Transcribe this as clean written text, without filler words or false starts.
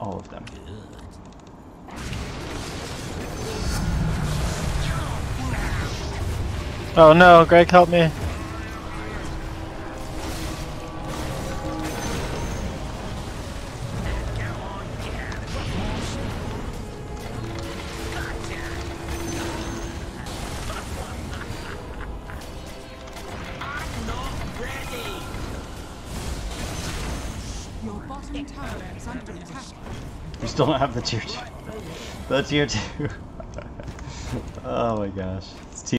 all of them. Oh no, Greg, help me. Your bottom tower is under attack. We still don't have the tier 2. The tier 2. Oh my gosh. It's